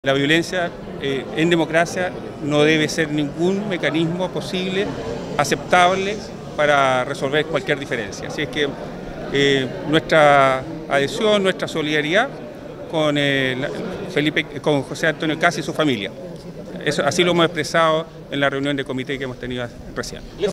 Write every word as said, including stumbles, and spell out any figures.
La violencia eh, en democracia no debe ser ningún mecanismo posible, aceptable para resolver cualquier diferencia. Así es que eh, nuestra adhesión, nuestra solidaridad con, eh, Felipe, con José Antonio Kast y su familia. Eso, así lo hemos expresado en la reunión de comité que hemos tenido recién.